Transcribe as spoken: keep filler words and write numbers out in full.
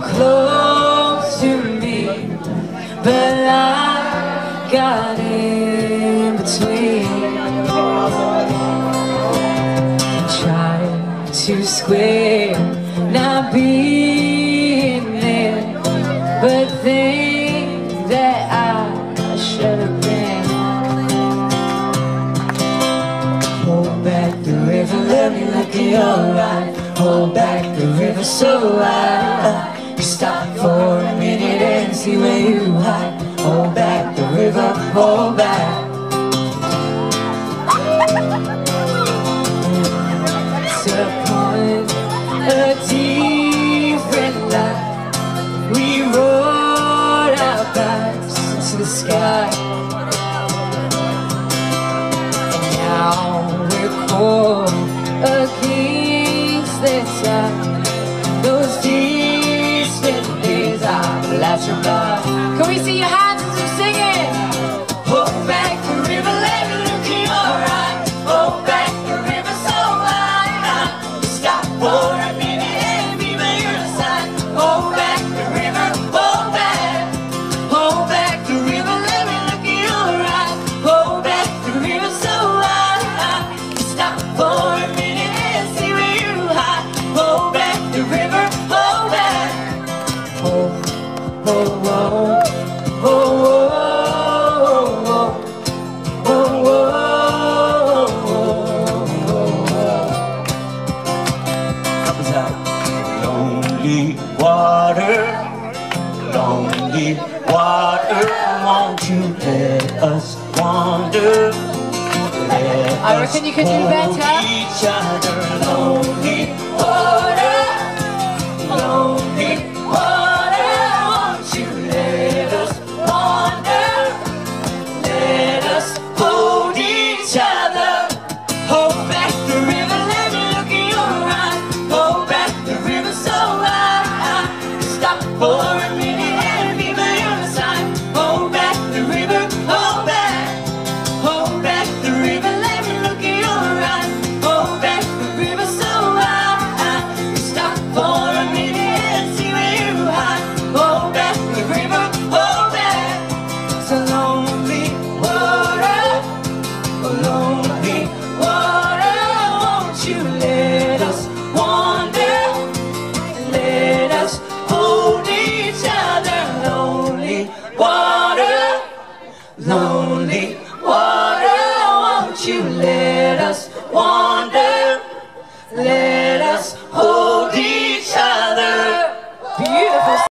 close to me, but I got in between. Trying to square not being there, but think that I should have been. Hold back the river, let me look at your right. Hold back the river so wide. You stop for a minute and see where you hide. Hold back the river, hold back. It's upon a different light. We rolled our backs into the sky, and now we're caught against the tide. Those distant days are flashing by. Can we see your hands as we're singing? Hold back the river, let me look in your eyes. Hold back the river so wide. Stop for a minute and be by your side. Hold back the river, hold back. Hold back the river, let me look in your eyes. Hold back the river so wide. Stop for a minute and see where you hide. Hold back the river, hold back. Hold, hold, hold. Oh, oh, oh, oh, oh, oh. Comes out. Lonely water, lonely water, won't you let us wander? Let I reckon you can do better. Each other. Lonely water, lonely water, won't you let us wander? Let us hold each other. Hold back the river, let me look in your eyes. Hold back the river so wide. Stop for a minute and be by your side. Hold back the river, hold back. Hold back the river, let me look in your eyes. Hold back the river so wide. Stop for a minute and see where you hide. Hold back the river, hold back. So lonely water, oh lonely water, won't you let us wander? Let us hold each other. Lonely water, lonely water, won't you let us wander?